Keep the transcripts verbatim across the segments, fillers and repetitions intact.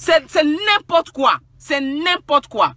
C'est n'importe quoi. C'est n'importe quoi.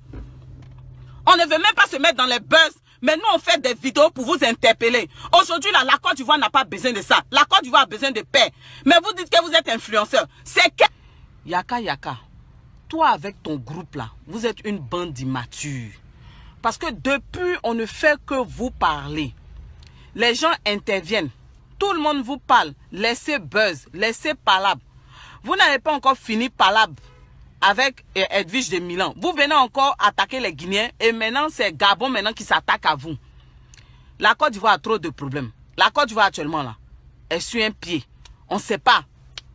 On ne veut même pas se mettre dans les buzz. Mais nous, on fait des vidéos pour vous interpeller. Aujourd'hui, la, la Côte d'Ivoire n'a pas besoin de ça. La Côte d'Ivoire a besoin de paix. Mais vous dites que vous êtes influenceur. C'est que... Yaka, Yaka, toi avec ton groupe là, vous êtes une bande d'immatures. Parce que depuis, on ne fait que vous parler. Les gens interviennent. Tout le monde vous parle. Laissez buzz, laissez palabre. Vous n'avez pas encore fini palabre avec Edwige de Milan. Vous venez encore attaquer les Guinéens et maintenant c'est Gabon maintenant qui s'attaque à vous. La Côte d'Ivoire a trop de problèmes. La Côte d'Ivoire actuellement là, elle suit un pied. On ne sait pas.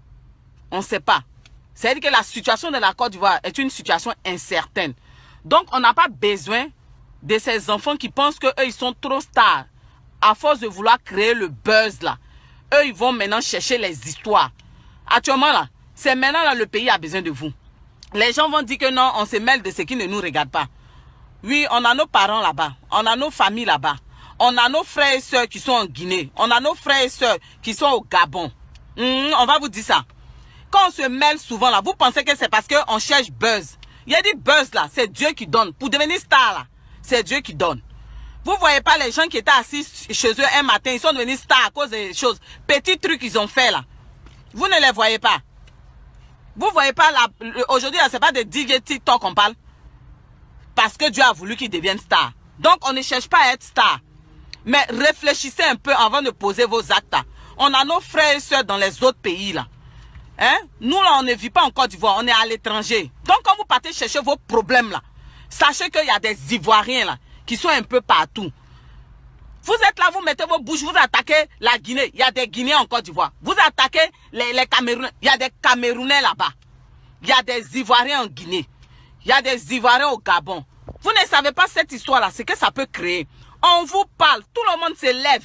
On ne sait pas. C'est-à-dire que la situation de la Côte d'Ivoire est une situation incertaine. Donc on n'a pas besoin de ces enfants qui pensent qu'eux ils sont trop stars. À force de vouloir créer le buzz là, eux ils vont maintenant chercher les histoires. Actuellement là, c'est maintenant là le pays a besoin de vous. Les gens vont dire que non, on se mêle de ce qui ne nous regarde pas. Oui, on a nos parents là-bas, on a nos familles là-bas, on a nos frères et sœurs qui sont en Guinée, on a nos frères et sœurs qui sont au Gabon. Mmh, on va vous dire ça. Quand on se mêle souvent là, vous pensez que c'est parce qu'on cherche buzz. Il y a des buzz là, c'est Dieu qui donne. Pour devenir star là, c'est Dieu qui donne. Vous voyez pas les gens qui étaient assis chez eux un matin, ils sont devenus stars à cause des choses, petits trucs qu'ils ont fait là. Vous ne les voyez pas. Vous voyez pas là, aujourd'hui c'est pas de D J TikTok qu'on parle. Parce que Dieu a voulu qu'ils deviennent stars. Donc on ne cherche pas à être star. Mais réfléchissez un peu avant de poser vos actes là. On a nos frères et sœurs dans les autres pays là. Hein? Nous là on ne vit pas en Côte d'Ivoire, on est à l'étranger. Donc quand vous partez chercher vos problèmes là, sachez qu'il y a des Ivoiriens là qui sont un peu partout. Vous êtes là, vous mettez vos bouches, vous attaquez la Guinée. Il y a des Guinéens en Côte d'Ivoire. Vous attaquez les, les Camerounais. Il y a des Camerounais là-bas. Il y a des Ivoiriens en Guinée. Il y a des Ivoiriens au Gabon. Vous ne savez pas cette histoire-là, c'est que ça peut créer. On vous parle, tout le monde se lève.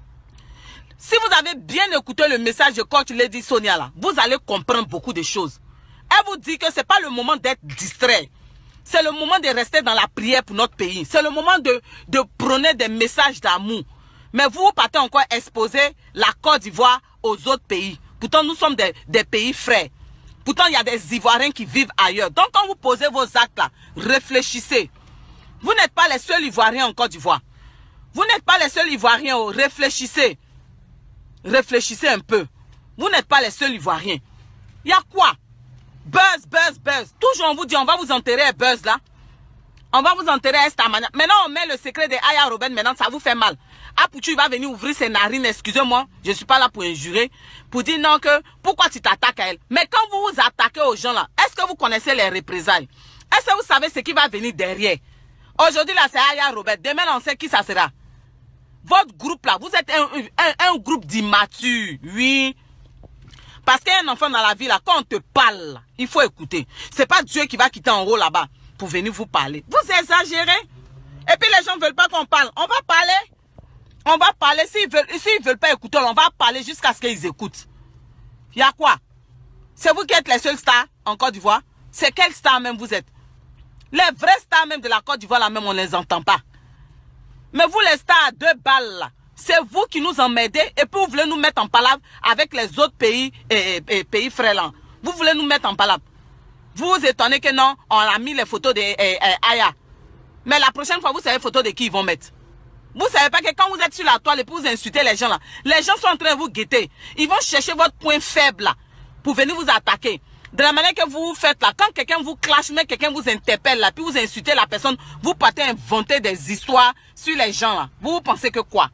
Si vous avez bien écouté le message de coach Lady Sonia là, vous allez comprendre beaucoup de choses. Elle vous dit que ce n'est pas le moment d'être distrait. C'est le moment de rester dans la prière pour notre pays. C'est le moment de, de prôner des messages d'amour. Mais vous, vous partez encore exposer la Côte d'Ivoire aux autres pays. Pourtant, nous sommes des, des pays frères. Pourtant, il y a des Ivoiriens qui vivent ailleurs. Donc, quand vous posez vos actes là, réfléchissez. Vous n'êtes pas les seuls Ivoiriens en Côte d'Ivoire. Vous n'êtes pas les seuls Ivoiriens. Oh, réfléchissez. Réfléchissez un peu. Vous n'êtes pas les seuls Ivoiriens. Il y a quoi? Buzz, buzz, buzz. Toujours on vous dit, on va vous enterrer à buzz là. On va vous enterrer à cette manière. Maintenant, on met le secret de Aya Robben. Maintenant, ça vous fait mal. Apoutu va venir ouvrir ses narines. Excusez-moi, je ne suis pas là pour injurer. Pour dire non que, pourquoi tu t'attaques à elle? Mais quand vous vous attaquez aux gens là, est-ce que vous connaissez les représailles? Est-ce que vous savez ce qui va venir derrière? Aujourd'hui là, c'est Aya Robben. Demain, on sait qui ça sera. Votre groupe là, vous êtes un, un, un groupe d'immatures. Oui. Parce qu'il y a un enfant dans la vie, là, quand on te parle, il faut écouter. Ce n'est pas Dieu qui va quitter en haut là-bas pour venir vous parler. Vous exagérez. Et puis les gens ne veulent pas qu'on parle. On va parler. On va parler. S'ils veulent, s'ils veulent pas écouter, on va parler jusqu'à ce qu'ils écoutent. Il y a quoi? C'est vous qui êtes les seuls stars en Côte d'Ivoire? C'est quelle star même vous êtes? Les vrais stars même de la Côte d'Ivoire, là même, on ne les entend pas. Mais vous les stars à deux balles là, c'est vous qui nous emmerdez et puis vous voulez nous mettre en palabre avec les autres pays et, et, et pays frères là. Vous voulez nous mettre en palabre. Vous vous étonnez que non, on a mis les photos de eh, eh, Aya. Mais la prochaine fois, vous savez les photos de qui ils vont mettre. Vous savez pas que quand vous êtes sur la toile et puis vous insultez les gens là, les gens sont en train de vous guetter. Ils vont chercher votre point faible là pour venir vous attaquer. De la manière que vous faites là, quand quelqu'un vous clash, mais quelqu'un vous interpelle là, puis vous insultez la personne, vous partez inventer des histoires sur les gens là. Vous, vous pensez que quoi?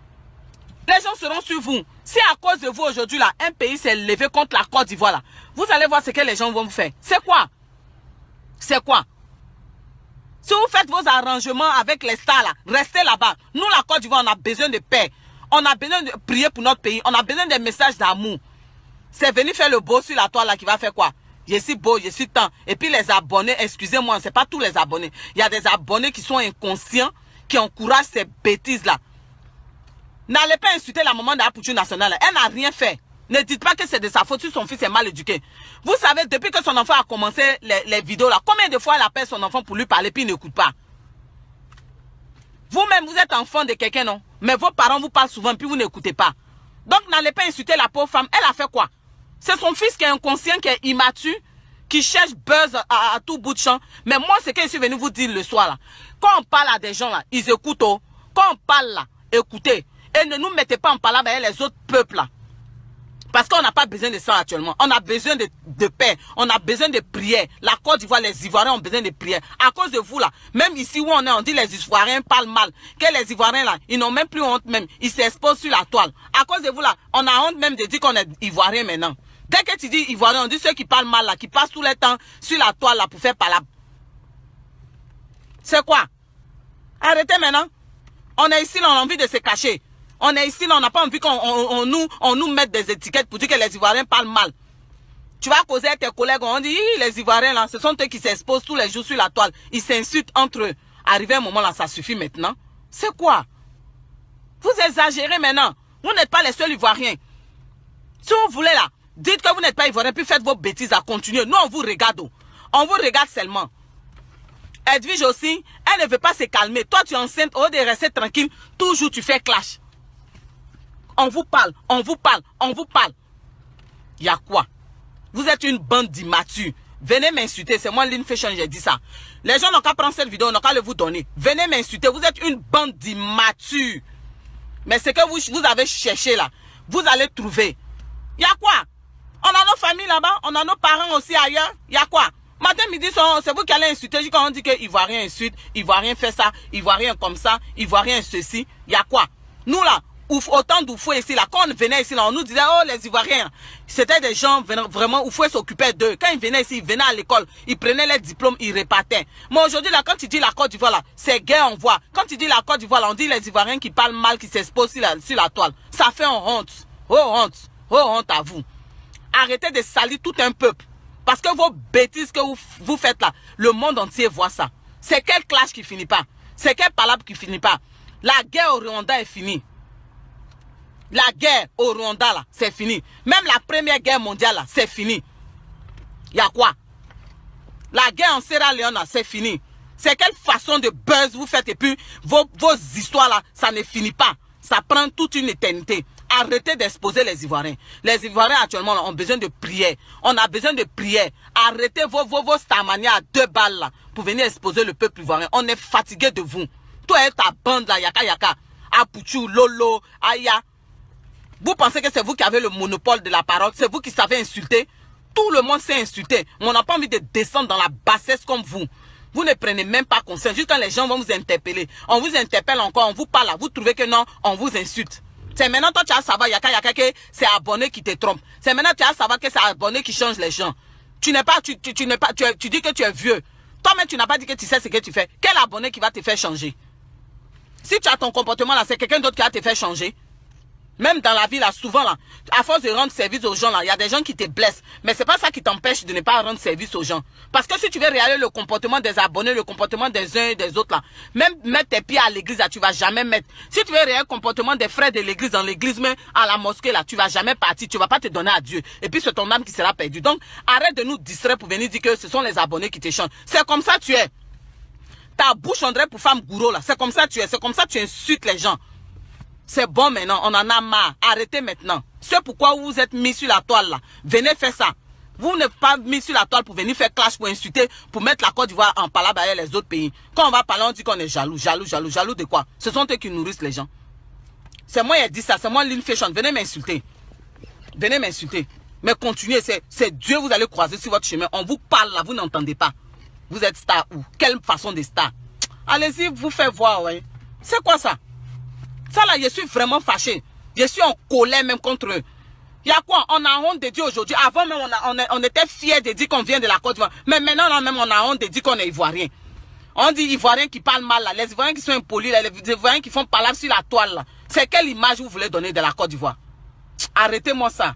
Les gens seront sur vous. Si à cause de vous aujourd'hui là, un pays s'est levé contre la Côte d'Ivoire là, vous allez voir ce que les gens vont vous faire. C'est quoi? C'est quoi? Si vous faites vos arrangements avec les stars là, restez là-bas. Nous la Côte d'Ivoire, on a besoin de paix. On a besoin de prier pour notre pays. On a besoin des messages d'amour. C'est venir faire le beau sur la toile là qui va faire quoi? Je suis beau, je suis tant. Et puis les abonnés, excusez-moi, c'est pas tous les abonnés. Il y a des abonnés qui sont inconscients, qui encouragent ces bêtises là. N'allez pas insulter la maman de la Pouture nationale. Elle n'a rien fait. Ne dites pas que c'est de sa faute si son fils est mal éduqué. Vous savez, depuis que son enfant a commencé les, les vidéos là, combien de fois elle appelle son enfant pour lui parler puis il n'écoute pas? Vous-même, vous êtes enfant de quelqu'un, non? Mais vos parents vous parlent souvent puis vous n'écoutez pas. Donc n'allez pas insulter la pauvre femme. Elle a fait quoi? C'est son fils qui est inconscient, qui est immature, qui cherchent buzz à, à tout bout de champ. Mais moi, c'est que je suis venu vous dire le soir là. Quand on parle à des gens là, ils écoutent. Oh. Quand on parle là, écoutez. Et ne nous mettez pas en parlant avec les autres peuples là. Parce qu'on n'a pas besoin de ça actuellement. On a besoin de, de paix. On a besoin de prière. La Côte d'Ivoire, les Ivoiriens ont besoin de prière. À cause de vous là, même ici où on est, on dit les Ivoiriens parlent mal. Que les Ivoiriens là, ils n'ont même plus honte même. Ils s'exposent sur la toile. À cause de vous là, on a honte même de dire qu'on est Ivoirien maintenant. Dès que tu dis Ivoirien, on dit ceux qui parlent mal là, qui passent tout le temps sur la toile là pour faire palabre. C'est quoi? Arrêtez maintenant. On est ici là, on a envie de se cacher. On est ici, là, on n'a pas envie qu'on on, on nous, on nous mette des étiquettes pour dire que les Ivoiriens parlent mal. Tu vas causer avec tes collègues, on dit, les Ivoiriens, là, ce sont eux qui s'exposent tous les jours sur la toile. Ils s'insultent entre eux. Arrivé un moment, là, ça suffit maintenant. C'est quoi? Vous exagérez maintenant. Vous n'êtes pas les seuls Ivoiriens. Si vous voulez, là, dites que vous n'êtes pas Ivoiriens, puis faites vos bêtises à continuer. Nous, on vous regarde. On vous regarde seulement. Edwige aussi, elle ne veut pas se calmer. Toi, tu es enceinte, au lieu de rester tranquille, toujours tu fais clash. On vous parle, on vous parle, on vous parle. Il y a quoi? Vous êtes une bande d'immatures. Venez m'insulter, c'est moi Lynn Fashion, j'ai dit ça. Les gens n'ont qu'à prendre cette vidéo, n'ont qu'à le vous donner. Venez m'insulter, vous êtes une bande d'immatures. Mais ce que vous, vous avez cherché là, vous allez trouver. Il y a quoi? On a nos familles là-bas, on a nos parents aussi ailleurs. Il y a quoi? Matin, midi, c'est vous qui allez insulter. Quand on dit que Ivoirien insulte, Ivoirien fait ça, Ivoirien comme ça, Ivoirien ceci. Il y a quoi? Nous là, autant d'Oufou ici, là, quand on venait ici, là, on nous disait, oh, les Ivoiriens, c'était des gens vraiment, Oufou s'occupait d'eux. Quand ils venaient ici, ils venaient à l'école, ils prenaient les diplômes, ils répartaient. Mais aujourd'hui, là, quand tu dis la Côte d'Ivoire, là, c'est guerre, on voit. Quand tu dis la Côte d'Ivoire, là, on dit les Ivoiriens qui parlent mal, qui s'exposent sur la, sur la toile. Ça fait honte. Oh, honte. Oh, honte à vous. Arrêtez de salir tout un peuple. Parce que vos bêtises que vous, vous faites là, le monde entier voit ça. C'est quel clash qui finit pas? C'est quelle palabre qui finit pas? La guerre au Rwanda est finie. La guerre au Rwanda, là, c'est fini. Même la première guerre mondiale, là, c'est fini. Il y a quoi? La guerre en Sierra Leone, là, c'est fini. C'est quelle façon de buzz vous faites et puis vos, vos histoires, là, ça ne finit pas. Ça prend toute une éternité. Arrêtez d'exposer les Ivoiriens. Les Ivoiriens, actuellement, là, ont besoin de prière. On a besoin de prière. Arrêtez vos, vos, vos stamania à deux balles, là, pour venir exposer le peuple ivoirien. On est fatigué de vous. Toi et ta bande, là, Yaka Yaka, Apuchu, Lolo, Aya. Vous pensez que c'est vous qui avez le monopole de la parole? C'est vous qui savez insulter? Tout le monde sait insulter. Mais on n'a pas envie de descendre dans la bassesse comme vous. Vous ne prenez même pas conscience. Juste quand les gens vont vous interpeller, on vous interpelle encore, on vous parle, vous trouvez que non, on vous insulte. C'est maintenant toi tu as à savoir, Yaka Yaka, que c'est abonné qui te trompe. C'est maintenant tu as à savoir que c'est abonné qui change les gens. Tu n'es pas, tu, tu, tu n'es pas, tu, tu dis que tu es vieux. Toi-même tu n'as pas dit que tu sais ce que tu fais. Quel abonné qui va te faire changer? Si tu as ton comportement là, c'est quelqu'un d'autre qui va te faire changer. Même dans la vie, là, souvent, là, à force de rendre service aux gens, là, il y a des gens qui te blessent. Mais c'est pas ça qui t'empêche de ne pas rendre service aux gens. Parce que si tu veux regarder le comportement des abonnés, le comportement des uns et des autres, là, même mettre tes pieds à l'église, là, tu vas jamais mettre. Si tu veux regarder le comportement des frères de l'église, dans l'église, mais à la mosquée, là, tu vas jamais partir, tu vas pas te donner à Dieu. Et puis c'est ton âme qui sera perdue. Donc, arrête de nous distraire pour venir dire que ce sont les abonnés qui te chantent. C'est comme ça tu es. Ta bouche, on dirait pour femme gourou, là. C'est comme ça tu es. C'est comme ça tu insultes les gens. C'est bon maintenant, on en a marre. Arrêtez maintenant. C'est pourquoi vous vous êtes mis sur la toile là. Venez faire ça. Vous n'êtes pas mis sur la toile pour venir faire clash, pour insulter, pour mettre la Côte d'Ivoire en palabre avec les autres pays. Quand on va parler, on dit qu'on est jaloux, jaloux, jaloux, jaloux de quoi? Ce sont eux qui nourrissent les gens. C'est moi qui ai dit ça, c'est moi Lynn Fashion. Venez m'insulter. Venez m'insulter. Mais continuez, c'est Dieu, vous allez croiser sur votre chemin. On vous parle là, vous n'entendez pas. Vous êtes star où? Quelle façon de star? Allez-y, vous faites voir, ouais. C'est quoi ça? Ça là, je suis vraiment fâché. Je suis en colère même contre eux. Il y a quoi? On a honte de dire aujourd'hui. Avant même, on, a, on, a, on était fiers de dire qu'on vient de la Côte d'Ivoire. Mais maintenant, là, même, on a honte de dire qu'on est Ivoirien. On dit Ivoiriens qui parlent mal là. Les Ivoiriens qui sont impolis là. Les Ivoiriens qui font palabre sur la toile là. C'est quelle image vous voulez donner de la Côte d'Ivoire? Arrêtez-moi ça.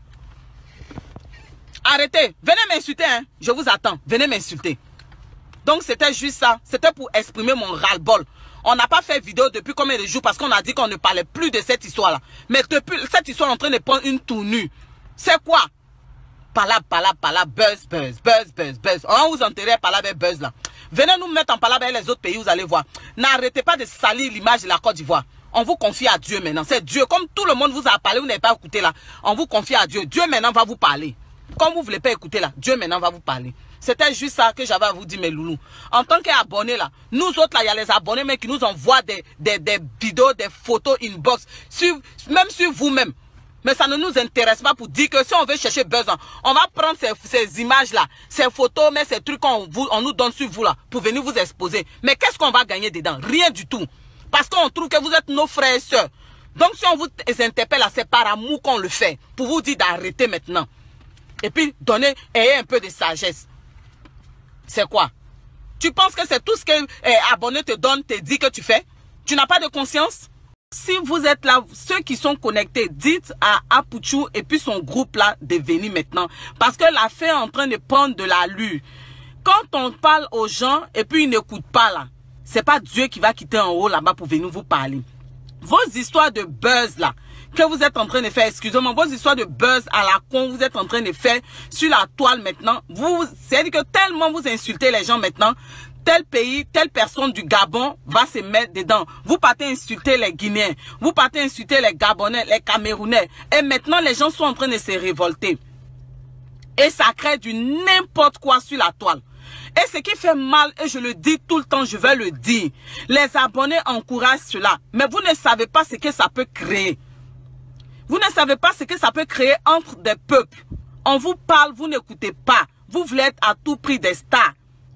Arrêtez. Venez m'insulter, hein. Je vous attends. Venez m'insulter. Donc, c'était juste ça. C'était pour exprimer mon ras-le-bol. On n'a pas fait vidéo depuis combien de jours parce qu'on a dit qu'on ne parlait plus de cette histoire-là. Mais depuis, cette histoire est en train de prendre une tournure. C'est quoi? Palabre, palabre, palabre, buzz, buzz, buzz, buzz, buzz. On vous enterrer palabre et buzz là. Venez nous mettre en palabre avec les autres pays, vous allez voir. N'arrêtez pas de salir l'image de la Côte d'Ivoire. On vous confie à Dieu maintenant. C'est Dieu. Comme tout le monde vous a parlé, vous n'avez pas écouté là. On vous confie à Dieu. Dieu maintenant va vous parler. Comme vous ne voulez pas écouter là, Dieu maintenant va vous parler. C'était juste ça que j'avais à vous dire, mes loulous. En tant qu'abonnés, là, nous autres, là, il y a les abonnés, mais qui nous envoient des, des, des vidéos, des photos inbox, sur, même sur vous-même. Mais ça ne nous intéresse pas pour dire que si on veut chercher buzz, on va prendre ces, ces images-là, ces photos, mais ces trucs qu'on on nous donne sur vous, là, pour venir vous exposer. Mais qu'est-ce qu'on va gagner dedans? Rien du tout. Parce qu'on trouve que vous êtes nos frères et sœurs. Donc, si on vous interpelle, c'est par amour qu'on le fait. Pour vous dire d'arrêter maintenant. Et puis, donner, ayez un peu de sagesse. C'est quoi? Tu penses que c'est tout ce que eh, abonné te donne, te dit que tu fais? Tu n'as pas de conscience? Si vous êtes là, ceux qui sont connectés, dites à Apouchou et puis son groupe là de venir maintenant. Parce que l'affaire est en train de prendre de l'allure. Quand on parle aux gens et puis ils n'écoutent pas là, c'est pas Dieu qui va quitter en haut là-bas pour venir vous parler. Vos histoires de buzz là, que vous êtes en train de faire, excusez-moi, vos histoires de buzz à la con, vous êtes en train de faire sur la toile maintenant. Vous, c'est-à-dire que tellement vous insultez les gens maintenant, tel pays, telle personne du Gabon va se mettre dedans. Vous partez insulter les Guinéens, vous partez insulter les Gabonais, les Camerounais. Et maintenant, les gens sont en train de se révolter. Et ça crée du n'importe quoi sur la toile. Et ce qui fait mal, et je le dis tout le temps, je vais le dire, les abonnés encouragent cela. Mais vous ne savez pas ce que ça peut créer. Vous ne savez pas ce que ça peut créer entre des peuples. On vous parle, vous n'écoutez pas. Vous voulez être à tout prix des stars.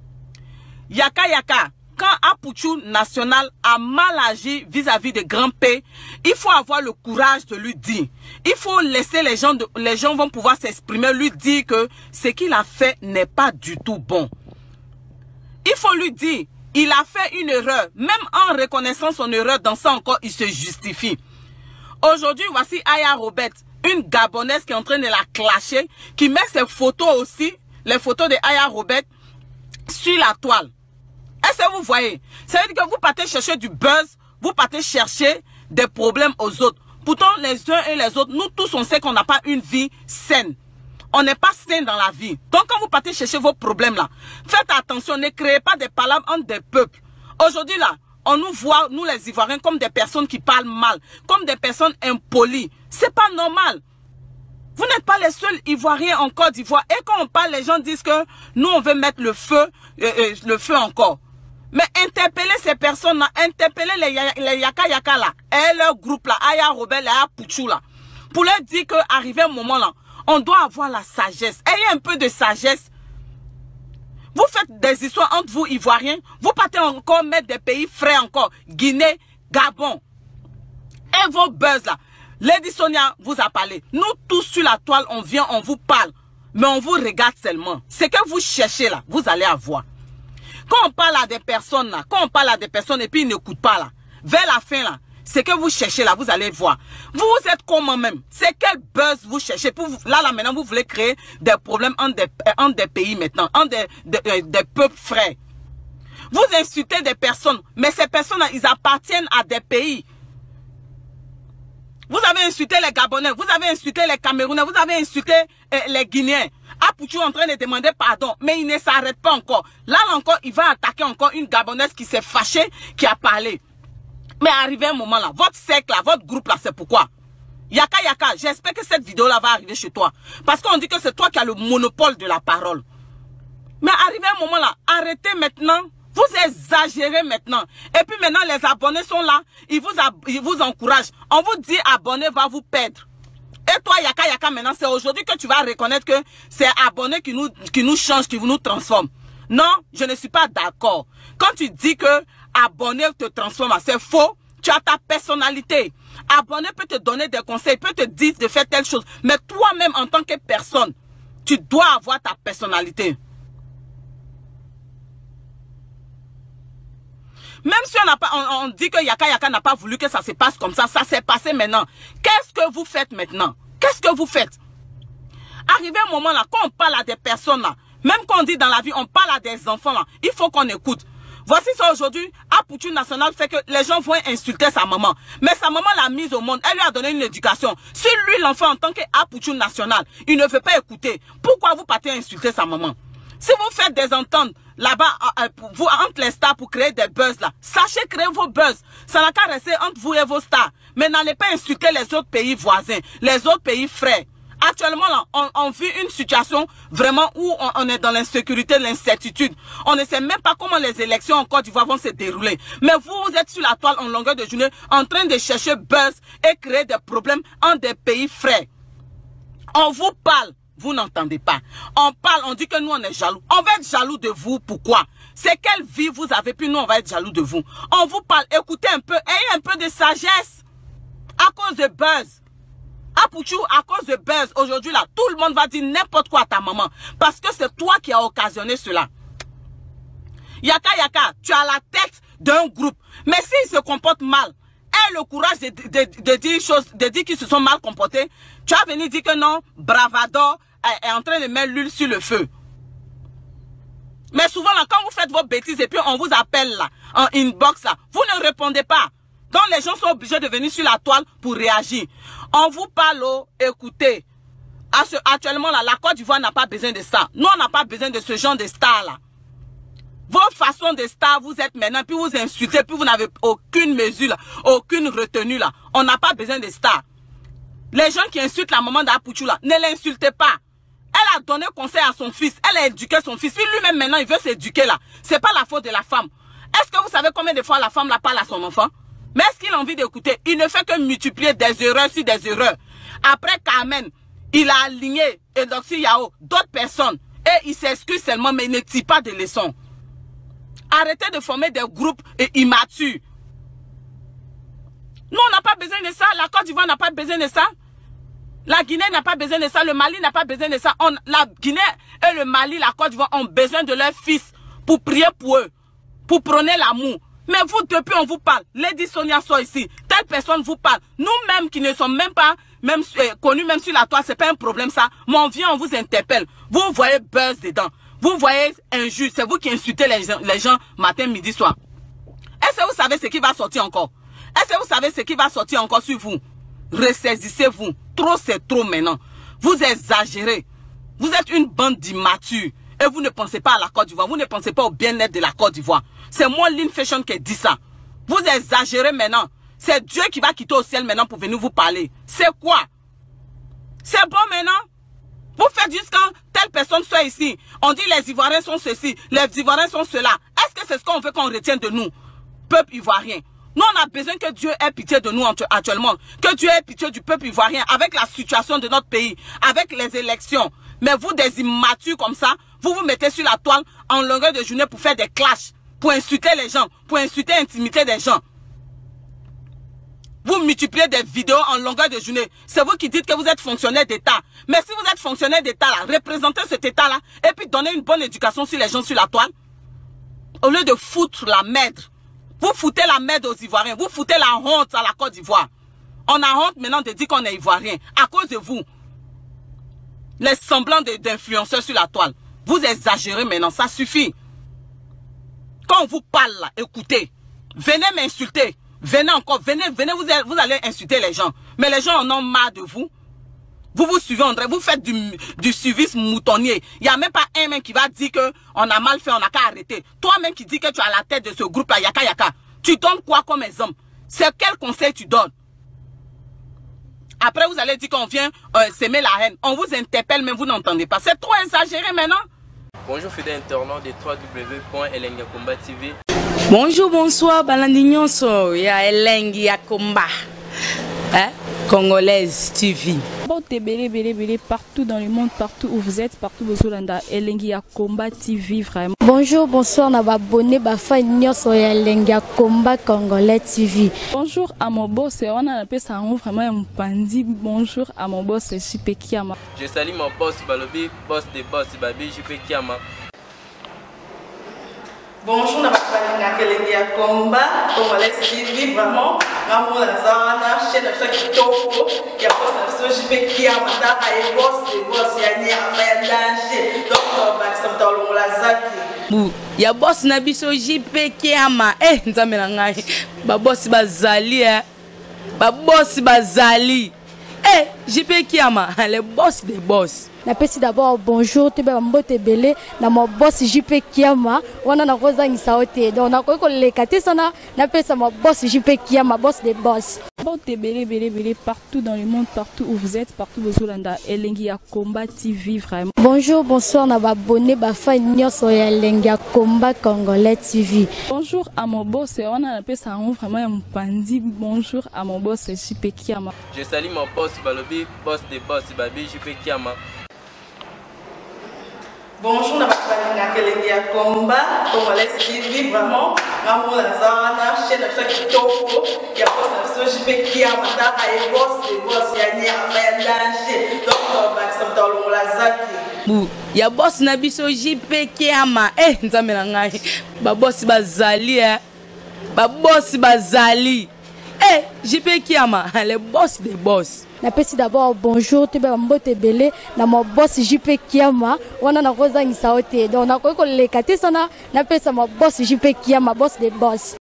Yaka Yaka, quand Apouchou National a mal agi vis-à-vis de Grand P, il faut avoir le courage de lui dire. Il faut laisser les gens, de, les gens vont pouvoir s'exprimer, lui dire que ce qu'il a fait n'est pas du tout bon. Il faut lui dire, il a fait une erreur. Même en reconnaissant son erreur, dans ça encore, il se justifie. Aujourd'hui, voici Aya Robert, une Gabonaise qui est en train de la clasher, qui met ses photos aussi, les photos de Aya Robert, sur la toile. Est-ce que vous voyez? Ça veut dire que vous partez chercher du buzz, vous partez chercher des problèmes aux autres. Pourtant, les uns et les autres, nous tous, on sait qu'on n'a pas une vie saine. On n'est pas sain dans la vie. Donc, quand vous partez chercher vos problèmes là, faites attention, ne créez pas des palabres entre des peuples. Aujourd'hui là, on nous voit, nous les Ivoiriens, comme des personnes qui parlent mal, comme des personnes impolies. C'est pas normal. Vous n'êtes pas les seuls Ivoiriens en Côte d'Ivoire. Et quand on parle, les gens disent que nous, on veut mettre le feu, euh, euh, le feu encore. Mais interpellez ces personnes-là, interpellez les, les Yaka Yaka là, et leur groupe là, Aya Robert, Aya Pouchou là, pour leur dire qu'arrivé un moment là, on doit avoir la sagesse. Ayez un peu de sagesse. Vous faites des histoires entre vous, Ivoiriens. Vous partez encore mettre des pays frais encore. Guinée, Gabon. Et vos buzz là. Lady Sonia vous a parlé. Nous tous sur la toile, on vient, on vous parle. Mais on vous regarde seulement. Ce que vous cherchez là, vous allez avoir. Quand on parle à des personnes là, quand on parle à des personnes et puis ils n'écoutent pas là, vers la fin là, ce que vous cherchez là, vous allez voir. Vous êtes comment même? C'est quel buzz vous cherchez? Pour vous, là, là, maintenant, vous voulez créer des problèmes entre des, entre des pays maintenant, entre des, des, des peuples frères. Vous insultez des personnes, mais ces personnes-là, ils appartiennent à des pays. Vous avez insulté les Gabonais, vous avez insulté les Camerounais, vous avez insulté euh, les Guinéens. Apouchou est en train de demander pardon, mais il ne s'arrête pas encore. Là, là encore, il va attaquer encore une Gabonaise qui s'est fâchée, qui a parlé. Mais arrivé un moment là, votre cercle là, votre groupe là, c'est pourquoi. Yaka Yaka, j'espère que cette vidéo là va arriver chez toi. Parce qu'on dit que c'est toi qui as le monopole de la parole. Mais arrivé un moment là, arrêtez maintenant. Vous exagérez maintenant. Et puis maintenant, les abonnés sont là. Ils vous, ils vous encouragent. On vous dit abonné va vous perdre. Et toi, Yaka Yaka, maintenant, c'est aujourd'hui que tu vas reconnaître que c'est abonné qui nous, qui nous change, qui nous transforme. Non, je ne suis pas d'accord. Quand tu dis que abonné te transforme, c'est faux. Tu as ta personnalité. Abonné peut te donner des conseils, peut te dire de faire telle chose. Mais toi-même, en tant que personne, tu dois avoir ta personnalité. Même si on, n'a pas, on, on dit que Yaka Yaka n'a pas voulu que ça se passe comme ça, ça s'est passé maintenant. Qu'est-ce que vous faites maintenant? Qu'est-ce que vous faites? Arrivé un moment là, quand on parle à des personnes là, même quand on dit dans la vie, on parle à des enfants là, il faut qu'on écoute. Voici ça aujourd'hui, Apouchou National fait que les gens vont insulter sa maman. Mais sa maman l'a mise au monde, elle lui a donné une éducation. Si lui, l'enfant, en tant qu'Apouchou National, il ne veut pas écouter, pourquoi vous partez insulter sa maman? Si vous faites des ententes là-bas, euh, vous entre les stars pour créer des buzz là, sachez créer vos buzz. Ça n'a qu'à rester entre vous et vos stars. Mais n'allez pas insulter les autres pays voisins, les autres pays frères. Actuellement, là, on, on vit une situation vraiment où on, on est dans l'insécurité, l'incertitude. On ne sait même pas comment les élections en Côte d'Ivoire vont se dérouler. Mais vous, vous êtes sur la toile en longueur de journée en train de chercher buzz et créer des problèmes en des pays frères. On vous parle, vous n'entendez pas. On parle, on dit que nous, on est jaloux. On va être jaloux de vous, pourquoi? C'est quelle vie vous avez, puis nous, on va être jaloux de vous. On vous parle, écoutez un peu, ayez un peu de sagesse. À cause de buzz. À Pouchou, à cause de buzz, aujourd'hui là, tout le monde va dire n'importe quoi à ta maman. Parce que c'est toi qui as occasionné cela. Yaka Yaka, tu as la tête d'un groupe. Mais s'ils se comportent mal, et le courage de, de, de dire choses, de dire qu'ils se sont mal comportés, tu vas venir dire que non, Bravador est, est en train de mettre l'huile sur le feu. Mais souvent là, quand vous faites vos bêtises et puis on vous appelle là, en inbox là, vous ne répondez pas. Donc les gens sont obligés de venir sur la toile pour réagir. On vous parle, oh, écoutez, actuellement là, la Côte d'Ivoire n'a pas besoin de ça. Nous, on n'a pas besoin de ce genre de stars là. Vos façons de stars, vous êtes maintenant, puis vous insultez, puis vous n'avez aucune mesure là, aucune retenue là. On n'a pas besoin de stars. Les gens qui insultent la maman d'Apouchou là, ne l'insultez pas. Elle a donné conseil à son fils, elle a éduqué son fils. Si lui-même maintenant il veut s'éduquer là, c'est pas la faute de la femme. Est-ce que vous savez combien de fois la femme la parle à son enfant? Mais est-ce qu'il a envie d'écouter? Il ne fait que multiplier des erreurs sur des erreurs. Après Carmen, il a aligné Eudoxie Yao, d'autres personnes. Et il s'excuse seulement, mais il ne tire pas de leçons. Arrêtez de former des groupes immatures. Nous, on n'a pas besoin de ça. La Côte d'Ivoire n'a pas besoin de ça. La Guinée n'a pas besoin de ça. Le Mali n'a pas besoin de ça. On, la Guinée et le Mali, la Côte d'Ivoire ont besoin de leurs fils pour prier pour eux, pour prôner l'amour. Mais vous, depuis, on vous parle. Lady Sonia soit ici. Telle personne vous parle. Nous-mêmes qui ne sommes même pas même, euh, connus, même sur la toile, c'est pas un problème ça. Mais on vient, on vous interpelle. Vous voyez buzz dedans. Vous voyez injuste. C'est vous qui insultez les gens, les gens matin, midi, soir. Est-ce que vous savez ce qui va sortir encore? Est-ce que vous savez ce qui va sortir encore sur vous? Ressaisissez-vous. Trop, c'est trop maintenant. Vous exagérez. Vous êtes une bande d'immatures. Et vous ne pensez pas à la Côte d'Ivoire. Vous ne pensez pas au bien-être de la Côte d'Ivoire. C'est moi, Lynn Fashion, qui dit ça. Vous exagérez maintenant. C'est Dieu qui va quitter au ciel maintenant pour venir vous parler. C'est quoi? C'est bon maintenant? Vous faites juste quand telle personne soit ici. On dit les Ivoiriens sont ceci, les Ivoiriens sont cela. Est-ce que c'est ce qu'on veut qu'on retienne de nous, peuple ivoirien? Nous, on a besoin que Dieu ait pitié de nous actuellement. Que Dieu ait pitié du peuple ivoirien avec la situation de notre pays, avec les élections. Mais vous, des immatures comme ça, vous vous mettez sur la toile en longueur de journée pour faire des clashs, pour insulter les gens, pour insulter et intimider des gens. Vous multipliez des vidéos en longueur de journée. C'est vous qui dites que vous êtes fonctionnaire d'État. Mais si vous êtes fonctionnaire d'État là, représentez cet État là et puis donnez une bonne éducation sur les gens sur la toile. Au lieu de foutre la merde. Vous foutez la merde aux Ivoiriens. Vous foutez la honte à la Côte d'Ivoire. On a honte maintenant de dire qu'on est Ivoirien. À cause de vous. Les semblants d'influenceurs sur la toile. Vous exagérez maintenant. Ça suffit. Quand on vous parle là, écoutez. Venez m'insulter. Venez encore. Venez, venez, vous, vous allez insulter les gens. Mais les gens en ont marre de vous. Vous vous suivez, André. Vous faites du, du service moutonnier. Il n'y a même pas un mec qui va dire qu'on a mal fait, on n'a qu'à arrêter. Toi-même qui dis que tu as la tête de ce groupe-là, Yaka Yaka. Tu donnes quoi comme exemple? C'est quel conseil tu donnes? Après, vous allez dire qu'on vient euh, s'aimer la haine. On vous interpelle, mais vous n'entendez pas. C'est trop exagéré maintenant. Bonjour, fidèles internautes de w w w point Elengi Combat T V. Bonjour, bonsoir, Balandignon, so, ya Elengi Combat. Hein? Congolaise T V. Bon, t'es belé, belé, belé partout dans le monde, partout où vous êtes, partout où vous êtes, Elengi Combat T V, vraiment. Bonjour, bonsoir, on a abonné, bafa nyos ya Elengi Combat Congolais T V. Bonjour à mon boss, on a appelé ça vraiment un pandi. Bonjour à mon boss, J P Kiama. Je salue mon boss Balobi, boss de boss Babi, J P Kiama. Bonjour, on a parlé Elengi Combat Congolais T V, vraiment. Ramon Lazana, chaîne de qui topo, il y a pas de J P Kiama, il y a boss de boss, il y a un danger. Donc, on va se mettre au Lazaki. Ya boss na biso J P Kiama. Eh, nzambe na ngai. Ba boss bazali eh. Ba boss bazali. Eh, J P Kiama, le boss des boss. Na pesi d'abord bonjour, tu be mbote belé na mo boss J P Kiama, wana na koza ngisa ote. Donc na ko ko lekate sana na pesa mo boss J P Kiama, boss des boss. Bote belé belé belé partout dans le monde, partout où vous êtes, partout où vous êtes. Elengi ya Combat T V vraiment. Bonjour, bonsoir, na abonné ba fa nyonso ya Elengi ya Combat Congolais T V. Bonjour à mon boss, on a appelé ça vraiment un pandi. Bonjour à mon boss J P Kiama. Je salue mon boss Balobi, boss de boss Babi J P Kiama. Bonjour, na bakubali Elengi ya Combat Congolais T V vraiment. Maman la zana chaîne de chaque topo, il y a boss na J P Kiama, ta ay boss de boss ya ni ya danger. Donc on va ça dans le la zaki. Bu ya boss na biso J P Kiama. Eh nzambe na ngai. Ba boss bazali eh. Ba boss bazali. Eh J P Kiama, le boss des boss. Napesi d'abord bonjour te ba mbote belé na mo boss J P Kiama wana na kozangisa ote donc na ko lekate sana napesa mo boss J P Kiama boss des boss.